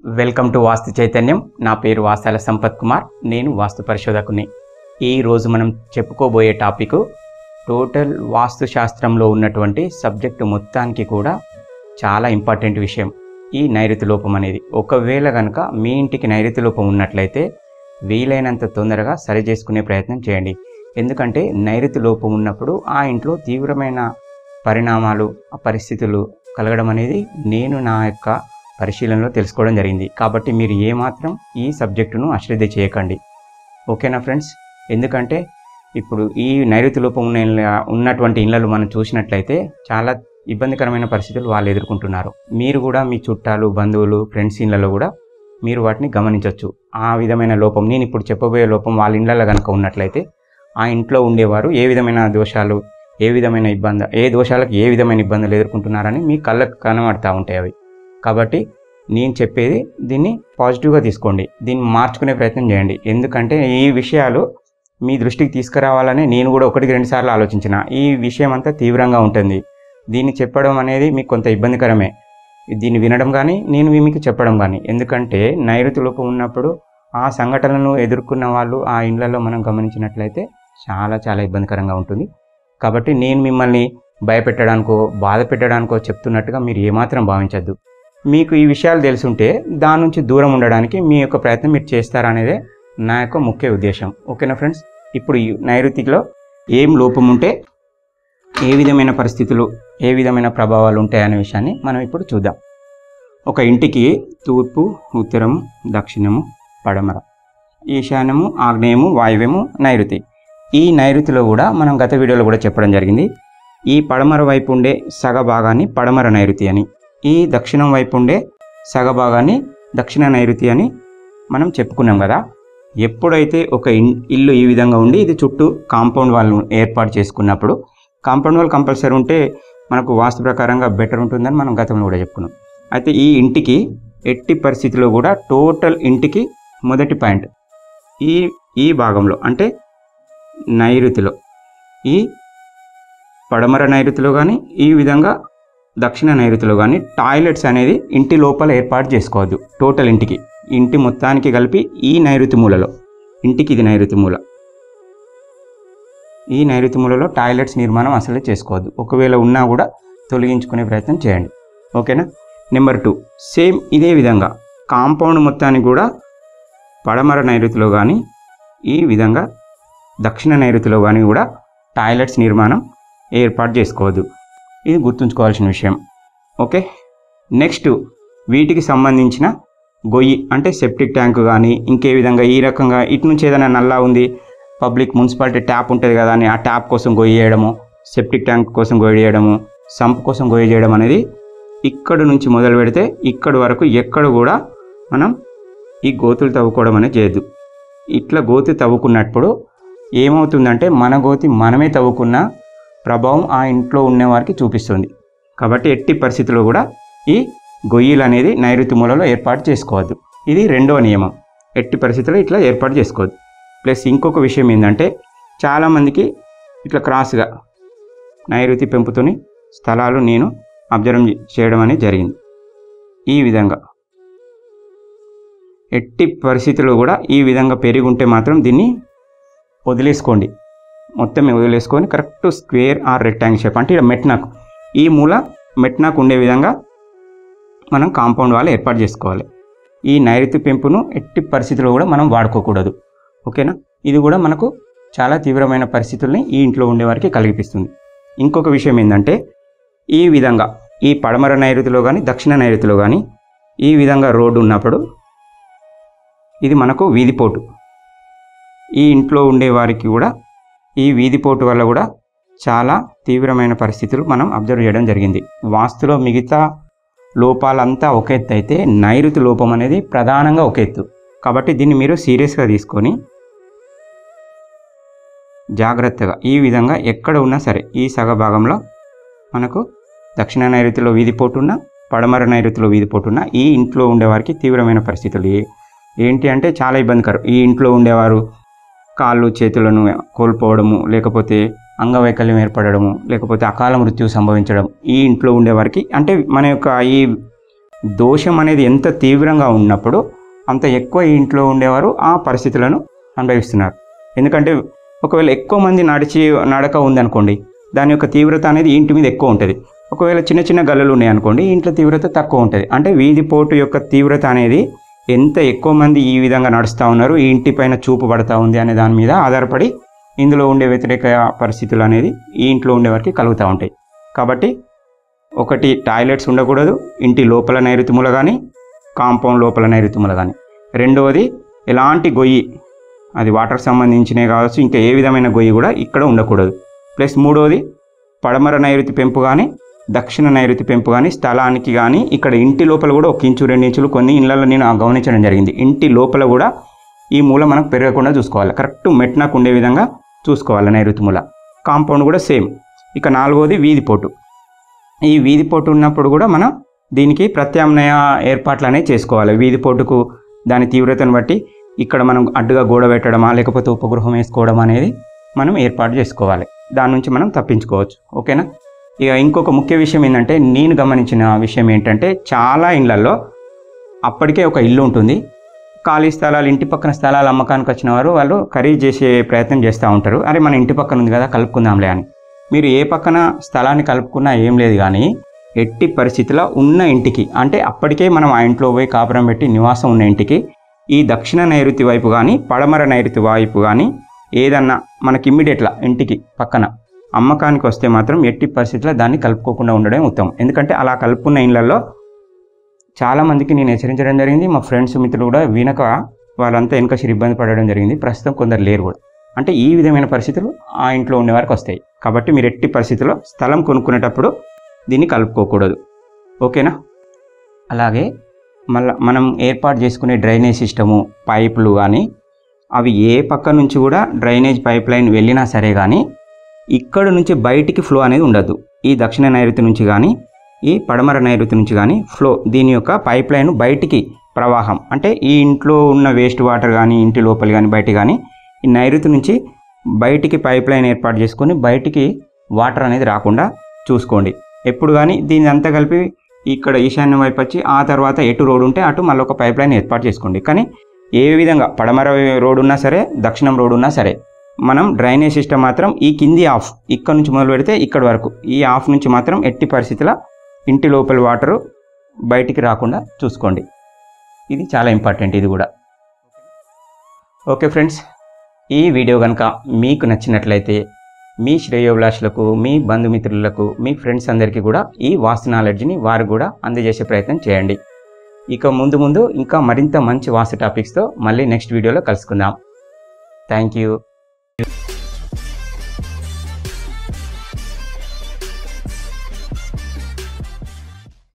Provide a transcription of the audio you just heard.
Welcome to వాస్తు చైతన్యం. నా పేరు వాసాల సంపత్ కుమార్. నేను వాస్తు పరిశోధకుని. ఈరోజు మనం చెప్పుకోబోయే టాపిక్ టోటల్ వాస్తు శాస్త్రంలో ఉన్నటువంటి సబ్జెక్టు మొత్తానికి కూడా చాలా ఇంపార్టెంట్ విషయం. ఈ నైరుతి లోపం అనేది ఒకవేళ కనుక మీ ఇంటికి నైరుతి లోపం ఉన్నట్లయితే వీలైనంత తొందరగా సరి చేసుకునే ప్రయత్నం చేయండి. ఎందుకంటే నైరుతి లోపం ఉన్నప్పుడు ఆ ఇంట్లో తీవ్రమైన పరిణామాలు పరిస్థితులు కలగడం అనేది నేను నా యొక్క పరిశీలనలో తెలుసుకోవడం జరిగింది. కాబట్టి మీరు ఏమాత్రం ఈ సబ్జెక్టును అశ్రద్ధ చేయకండి. ఓకేనా ఫ్రెండ్స్? ఎందుకంటే ఇప్పుడు ఈ నైరుతి లోపం ఉన్నటువంటి ఇళ్లలో మనం చూసినట్లయితే చాలా ఇబ్బందికరమైన పరిస్థితులు వాళ్ళు ఎదుర్కొంటున్నారు. మీరు కూడా మీ చుట్టాలు, బంధువులు, ఫ్రెండ్స్ ఇళ్లలో కూడా మీరు వాటిని గమనించవచ్చు. ఆ విధమైన లోపం, నేను ఇప్పుడు చెప్పబోయే లోపం వాళ్ళ ఇళ్లలో కనుక ఉన్నట్లయితే ఆ ఇంట్లో ఉండేవారు ఏ విధమైన దోషాలు, ఏ విధమైన దోషాలకు ఏ విధమైన ఇబ్బందులు ఎదుర్కొంటున్నారని మీ కళ్ళకు కనబడుతూ ఉంటాయి అవి. కాబట్టి నేను చెప్పేది దీన్ని పాజిటివ్గా తీసుకోండి, దీన్ని మార్చుకునే ప్రయత్నం చేయండి. ఎందుకంటే ఈ విషయాలు మీ దృష్టికి తీసుకురావాలని నేను కూడా 1-2 సార్లు ఆలోచించిన. ఈ విషయం అంతా తీవ్రంగా ఉంటుంది. దీన్ని చెప్పడం అనేది మీకు కొంత ఇబ్బందికరమే, దీన్ని వినడం కానీ నేను మీకు చెప్పడం కానీ. ఎందుకంటే నైరుతి లోపం ఉన్నప్పుడు ఆ సంఘటనలను ఎదుర్కొన్న వాళ్ళు ఆ ఇళ్లలో మనం గమనించినట్లయితే చాలా ఇబ్బందికరంగా ఉంటుంది. కాబట్టి నేను మిమ్మల్ని భయపెట్టడానికో బాధ పెట్టడానికో చెప్తున్నట్టుగా మీరు ఏమాత్రం భావించద్దు. మీకు ఈ విషయాలు తెలుసుంటే దాని నుంచి దూరం ఉండడానికి మీ యొక్క ప్రయత్నం మీరు చేస్తారనేదే నా యొక్క ముఖ్య ఉద్దేశం. ఓకేనా ఫ్రెండ్స్? ఇప్పుడు ఈ నైరుతిలో ఏం లోపం ఉంటే ఏ విధమైన పరిస్థితులు, ఏ విధమైన ప్రభావాలు ఉంటాయనే విషయాన్ని మనం ఇప్పుడు చూద్దాం. ఒక ఇంటికి తూర్పు, ఉత్తరము, దక్షిణము, పడమర, ఈశాన్యము, ఆగ్నేయము, వాయువ్యము, నైరుతి. ఈ నైరుతిలో కూడా మనం గత వీడియోలో కూడా చెప్పడం జరిగింది. ఈ పడమర వైపు ఉండే సగ భాగాన్ని పడమర నైరుతి అని, ఈ దక్షిణం వైపు ఉండే సగ భాగాన్ని దక్షిణ నైరుతి అని మనం చెప్పుకున్నాం కదా. ఎప్పుడైతే ఒక ఇల్లు ఈ విధంగా ఉండి ఇది చుట్టూ కాంపౌండ్ వాల్ను ఏర్పాటు చేసుకున్నప్పుడు, కాంపౌండ్ వాల్ కంపల్సరీ ఉంటే మనకు వాస్తు ప్రకారంగా బెటర్ ఉంటుందని మనం గతంలో కూడా చెప్పుకున్నాం. అయితే ఈ ఇంటికి ఎట్టి పరిస్థితిలో కూడా టోటల్ ఇంటికి మొదటి పాయింట్ ఈ భాగంలో అంటే నైరుతిలో, ఈ పడమర నైరుతిలో కానీ ఈ విధంగా దక్షిణ నైరుతిలో కానీ టాయిలెట్స్ అనేది ఇంటి లోపల ఏర్పాటు చేసుకోవద్దు. టోటల్ ఇంటి మొత్తానికి కలిపి ఈ నైరుతి మూలలో, ఇంటికి ఇది నైరుతి మూల, ఈ నైరుతి మూలలో టాయిలెట్స్ నిర్మాణం అసలే చేసుకోవద్దు. ఒకవేళ ఉన్నా కూడా తొలగించుకునే ప్రయత్నం చేయండి. ఓకేనా? నెంబర్ 2, సేమ్ ఇదే విధంగా కాంపౌండ్ మొత్తానికి కూడా పడమర నైరుతిలో కానీ ఈ విధంగా దక్షిణ నైరుతిలో కానీ కూడా టాయిలెట్స్ నిర్మాణం ఏర్పాటు చేసుకోవద్దు. ఇది గుర్తుంచుకోవాల్సిన విషయం. ఓకే. నెక్స్ట్, వీటికి సంబంధించిన గొయ్యి అంటే సెప్టిక్ ట్యాంక్ కానీ ఇంకే విధంగా ఈ రకంగా ఇటు నుంచి ఏదైనా నల్లా ఉంది, మున్సిపాలిటీ ట్యాప్ ఉంటుంది కదా అని ఆ ట్యాప్ కోసం గొయ్యి చేయడము, సెప్టిక్ ట్యాంక్ కోసం గొయ్యి చేయడము, సంప్ కోసం గొయ్యి చేయడం అనేది ఇక్కడ నుంచి మొదలు పెడితే ఇక్కడి వరకు ఎక్కడ కూడా మనం ఈ గోతులు తవ్వుకోవడం అనేది చేయొద్దు. ఇట్లా గోతి తవ్వుకున్నప్పుడు ఏమవుతుందంటే మన గోతి మనమే తవ్వుకున్న ప్రభావం ఆ ఇంట్లో ఉన్నవారికి చూపిస్తుంది. కాబట్టి ఎట్టి పరిస్థితుల్లో కూడా ఈ గొయ్యిలు అనేది నైరుతి మూలలో ఏర్పాటు చేసుకోవద్దు. ఇది 2వ నియమం. ఎట్టి పరిస్థితుల్లో ఇట్లా ఏర్పాటు చేసుకోవద్దు. ప్లస్ ఇంకొక విషయం ఏంటంటే చాలామందికి ఇట్లా క్రాస్గా నైరుతి పెంపుతోని స్థలాలు నేను అబ్జర్వ్ చేయడం అనేది జరిగింది. ఈ విధంగా ఎట్టి పరిస్థితుల్లో కూడా ఈ విధంగా పెరిగి ఉంటే మాత్రం దీన్ని వదిలేసుకోండి. మొత్తం వదిలేసుకొని correct square or rectangle shape అంటే మెట్నాకు, ఈ మూల మెట్నాకు ఉండే విధంగా మనం కాంపౌండ్ వాల్ ఏర్పాటు చేసుకోవాలి. ఈ నైరుతి పెంపును ఎట్టి పరిస్థితుల్లో కూడా మనం వాడుకోకూడదు. ఓకేనా? ఇది కూడా మనకు చాలా తీవ్రమైన పరిస్థితుల్ని ఈ ఇంట్లో ఉండేవారికి కలిగిస్తుంది. ఇంకొక విషయం ఏంటంటే ఈ విధంగా ఈ పడమర నైరుతిలో కానీ దక్షిణ నైరుతిలో కానీ ఈ విధంగా రోడ్డు ఉన్నప్పుడు ఇది మనకు వీధిపోటు. ఈ ఇంట్లో ఉండేవారికి కూడా ఈ వీధిపోటు వల్ల కూడా చాలా తీవ్రమైన పరిస్థితులు మనం అబ్జర్వ్ చేయడం జరిగింది. వాస్తులో మిగతా లోపాలంతా ఒక ఎత్తు అయితే నైరుతి లోపం అనేది ప్రధానంగా ఒక ఎత్తు. కాబట్టి దీన్ని మీరు సీరియస్గా తీసుకొని జాగ్రత్తగా ఈ విధంగా ఎక్కడ ఉన్నా సరే ఈ సగ భాగంలో మనకు దక్షిణ నైరుతిలో వీధిపోటు ఉన్న, పడమర నైరుతిలో వీధిపోటు ఉన్న ఈ ఇంట్లో ఉండేవారికి తీవ్రమైన పరిస్థితులు ఏంటి అంటే చాలా ఇబ్బందికరం. ఈ ఇంట్లో ఉండేవారు కాళ్ళు చేతులను కోల్పోవడము, లేకపోతే అంగవైకల్యం ఏర్పడము, లేకపోతే అకాల మృత్యు సంభవించడం ఈ ఇంట్లో ఉండేవారికి, అంటే మన యొక్క ఈ దోషం అనేది ఎంత తీవ్రంగా ఉన్నప్పుడు అంత ఎక్కువ ఈ ఇంట్లో ఉండేవారు ఆ పరిస్థితులను అనుభవిస్తున్నారు. ఎందుకంటే ఒకవేళ ఎక్కువ మంది నడక ఉందనుకోండి, దాని యొక్క తీవ్రత అనేది ఇంటి మీద ఎక్కువ ఉంటుంది. ఒకవేళ చిన్న చిన్న గల్లలు ఉన్నాయనుకోండి, ఇంట్లో తీవ్రత తక్కువ ఉంటుంది. అంటే వీధి పోటు యొక్క తీవ్రత అనేది ఎంత ఎక్కువ మంది ఈ విధంగా నడుస్తూ ఉన్నారు, ఈ ఇంటి పైన చూపు పడుతూ ఉంది అనే దాని మీద ఆధారపడి ఇందులో ఉండే వ్యతిరేక పరిస్థితులు అనేది ఈ ఇంట్లో ఉండే వారికి కలుగుతూ ఉంటాయి. కాబట్టి ఒకటి, టాయిలెట్స్ ఉండకూడదు ఇంటి లోపల నైరుతిముల కానీ కాంపౌండ్ లోపల నైరుతిముల కానీ. రెండవది, ఎలాంటి గొయ్యి, అది వాటర్కి సంబంధించినవి కావచ్చు, ఇంకా ఏ విధమైన గొయ్యి కూడా ఇక్కడ ఉండకూడదు. ప్లస్ మూడవది, పడమర నైరుతి పెంపు కానీ దక్షిణ నైరుతి పెంపు కానీ స్థలానికి కానీ ఇక్కడ ఇంటి లోపల కూడా 1 ఇంచు 2 ఇంచులు కొన్ని ఇళ్లలో నేను గమనించడం జరిగింది. ఇంటి లోపల కూడా ఈ మూల మనకు పెరగకుండా చూసుకోవాలి, కరెక్ట్ మెట్నకు ఉండే విధంగా చూసుకోవాలి నైరుతి మూల. కాంపౌండ్ కూడా సేమ్. ఇక నాలుగవది, వీధిపోటు. ఈ వీధిపోటు ఉన్నప్పుడు కూడా మనం దీనికి ప్రత్యామ్నాయ ఏర్పాట్లు అనేవి చేసుకోవాలి. వీధిపోటుకు దాని తీవ్రతను బట్టి ఇక్కడ మనం అడ్డుగా గోడ పెట్టడమా లేకపోతే ఉపగృహం వేసుకోవడం అనేది మనం ఏర్పాటు చేసుకోవాలి. దాని నుంచి మనం తప్పించుకోవచ్చు. ఓకేనా. ఇక ఇంకొక ముఖ్య విషయం ఏంటంటే, నేను గమనించిన విషయం ఏంటంటే, చాలా ఇళ్లలో అప్పటికే ఒక ఇల్లు ఉంటుంది, ఖాళీ స్థలాలు, ఇంటి పక్కన స్థలాలు అమ్మకానికి వచ్చిన వారు వాళ్ళు ఖరీదు చేసే ప్రయత్నం చేస్తూ ఉంటారు. అరే మన ఇంటి పక్కన ఉంది కదా కలుపుకుందాంలే అని. మీరు ఏ పక్కన స్థలాన్ని కలుపుకున్నా ఏం లేదు, కానీ ఎట్టి పరిస్థితిలో ఉన్న ఇంటికి, అంటే అప్పటికే మనం ఆ ఇంట్లో పోయి కాపురం పెట్టి నివాసం ఉన్న ఇంటికి ఈ దక్షిణ నైరుతి వైపు కానీ పడమర నైరుతి వైపు కానీ ఏదన్నా మనకి ఇమ్మీడియట్లా ఇంటికి పక్కన అమ్మకానికి వస్తే మాత్రం ఎట్టి పరిస్థితుల్లో దాన్ని కలుపుకోకుండా ఉండడం ఉత్తమం. ఎందుకంటే అలా కలుపుకున్న ఇళ్లలో చాలామందికి నేను హెచ్చరించడం జరిగింది. మా ఫ్రెండ్స్ మిత్రులు కూడా వినక వాళ్ళంతా వెనకసిరి ఇబ్బంది పడడం జరిగింది. ప్రస్తుతం కొందరు లేరు కూడా. అంటే ఈ విధమైన పరిస్థితులు ఆ ఇంట్లో ఉండేవారికి వస్తాయి. కాబట్టి మీరు ఎట్టి పరిస్థితుల్లో స్థలం కొనుక్కునేటప్పుడు దీన్ని కలుపుకోకూడదు. ఓకేనా. అలాగే మళ్ళీ మనం ఏర్పాటు చేసుకునే డ్రైనేజ్ సిస్టము, పైపులు కానీ అవి ఏ పక్క నుంచి కూడా డ్రైనేజ్ పైప్ లైన్ వెళ్ళినా సరే కానీ ఇక్కడ నుంచి బయటికి ఫ్లో అనేది ఉండద్దు. ఈ దక్షిణ నైరుతి నుంచి కానీ ఈ పడమర నైరుతి నుంచి కానీ ఫ్లో, దీని యొక్క పైప్ లైన్ బయటికి ప్రవాహం, అంటే ఈ ఇంట్లో ఉన్న వేస్ట్ వాటర్ కానీ ఇంటి లోపలి కానీ బయట కానీ ఈ నైరుతి నుంచి బయటికి పైప్ లైన్ ఏర్పాటు చేసుకొని బయటికి వాటర్ అనేది రాకుండా చూసుకోండి ఎప్పుడు. కానీ దీన్ని అంతా కలిపి ఇక్కడ ఈశాన్యం వైపు వచ్చి ఆ తర్వాత ఎటు రోడ్ ఉంటే అటు మళ్ళీ ఒక పైప్ లైన్ ఏర్పాటు చేసుకోండి. కానీ ఏ విధంగా పడమర రోడ్ ఉన్నా సరే దక్షిణం రోడ్ ఉన్నా సరే మనం డ్రైనేజ్ సిస్టమ్ మాత్రం ఈ కింది ఆఫ్, ఇక్కడ నుంచి మొదలు పెడితే ఇక్కడ వరకు ఈ ఆఫ్ నుంచి మాత్రం ఎట్టి పరిస్థితుల్లో ఇంటి లోపల వాటరు బయటికి రాకుండా చూసుకోండి. ఇది చాలా ఇంపార్టెంట్ ఇది కూడా. ఓకే ఫ్రెండ్స్, ఈ వీడియో కనుక మీకు నచ్చినట్లయితే మీ శ్రేయోభిలాషులకు, మీ బంధుమిత్రులకు, మీ ఫ్రెండ్స్ అందరికీ కూడా ఈ వాస్తు నాలెడ్జ్ని వారు కూడా అందజేసే ప్రయత్నం చేయండి. ఇక ముందు ఇంకా మరింత మంచి వాస్తు టాపిక్స్తో మళ్ళీ నెక్స్ట్ వీడియోలో కలుసుకుందాం. Thank you.